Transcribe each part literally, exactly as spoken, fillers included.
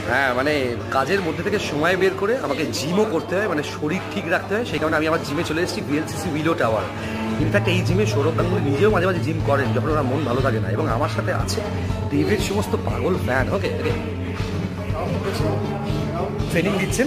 হ্যাঁ মানে কাজের মধ্যে থেকে সময় বের করে আমাকে জিমও করতে হয়, মানে শরীর ঠিক রাখতে হয়। সেই কারণে আমি আমার জিমে চলে এসেছি, ভিএলসিসি উইলো টাওয়ার। ইনফ্যাক্ট এই জিমে সৌরভ গাঙ্গুলি নিজেও মাঝে মাঝে জিম করেন যখন ওনার মন ভালো থাকে না, এবং আমার সাথে আছে দেবের সমস্ত পাগল ফ্যান। ওকে ওকে ট্রেনিং দিচ্ছেন।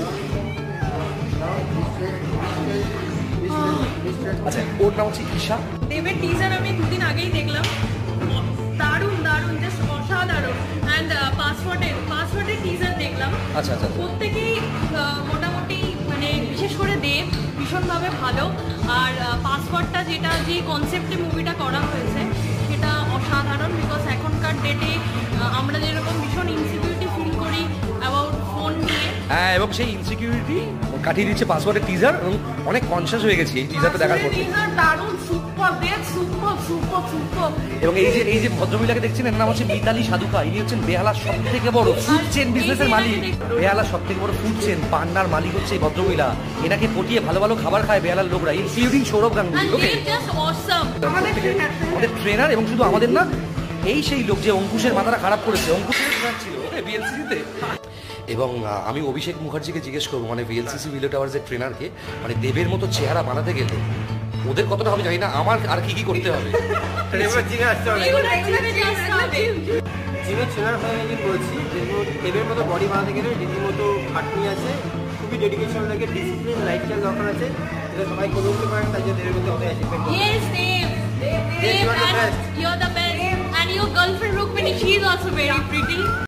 আচ্ছা, ওর নাম হচ্ছে ঈশা। দেবের টিজার আমি দুদিন আগেই দেখলাম, দারুণ দারুণ, জাস্ট অসাধারণ। অ্যান্ড পাসওয়ার্ডের পাসওয়ার্ডের টিজার দেখলাম। আচ্ছা আচ্ছা, প্রত্যেকেই মোটামুটি মানে বিশেষ করে দেব ভীষণভাবে ভালো। আর পাসওয়ার্ডটা যেটা যে কনসেপ্টে মুভিটা করা হয়েছে সেটা অসাধারণ। বিকজ এখনকার ডেটে আমরা যেরকম ভীষণ ইনসিকিউরিটি ফিল করি অ্যাবাউট ফোন নিয়ে, হ্যাঁ, এবং সেই ইনসিকিউরিটি কাটিয়ে দিচ্ছে পাসওয়ার্ডের টিজার, এবং অনেক কনসিয়াস হয়ে গেছি এই টিজারটা দেখার পর। দারুণ, super Dev, super super super. এবং এই যে এই যে ভদ্রমহিলাকে দেখছেন, এর নাম হচ্ছে মিতালি সাধুকা। ইনি হচ্ছেন বেহালার সব থেকে বড় ফুড চেন বিজনেসের মালিক। বেহালার সব থেকে বড় ফুড চেন পান্নার মালিক হচ্ছে এই ভদ্রমহিলা। এনাকে পটিয়ে ভালো ভালো খাবার খায় বেহালার লোকরা, ইনক্লুডিং সৌরভ গাঙ্গুলি। ওকে, আমাদের ট্রেনার, এবং শুধু আমাদের না, এই সেই লোক যে অঙ্কুশের মাথাটা খারাপ করেছে, অঙ্কুশের ট্রেনার ছিল ওকে বিএলসিসিতে। এবং আমি অভিষেক মুখার্জিকে জিজ্ঞেস করবো, মানে ভিএলসিসি উইলো টাওয়ার্সের ট্রেনারকে, মানে দেবের মতো চেহারা বানাতে গেলে ওদের কতটা হবে জানি না, আমার আর কি কি করতে হবে। জিমের ট্রেনার হয়ে আমি বলছি, দেবের মতো বডি বানাতে গেলে রীতিমতো খাটনি আছে, খুবই ডেডিকেশন লাগে, ডিসিপ্লিন, লাইফস্টাইল দরকার আছে, যেটা সবাই করে উঠতে পারেন। তাই জন্য দেবের মধ্যে অনেক achievement. Yes, Dev. Dev, and you're the best. And your girlfriend Rukmini, she is also very pretty.